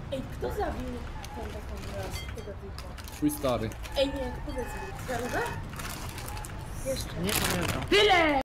Ej, kto zabił tą taką raz, tego typa? Twój stary. Ej, nie, powiedz mi, prawda? Jeszcze. Nie pamiętam. Tyle!